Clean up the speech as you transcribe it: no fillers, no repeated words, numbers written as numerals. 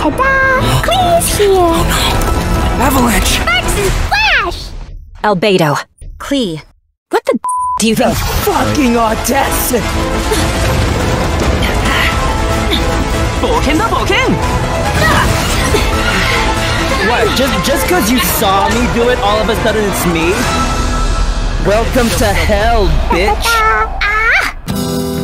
Ta-da! Klee's here! Avalanche! Sparks and Flash! Albedo. Klee. What the do you think? Fucking audacity! What? Just cause you saw me do it, all of a sudden it's me? Welcome to hell, bitch! Ah!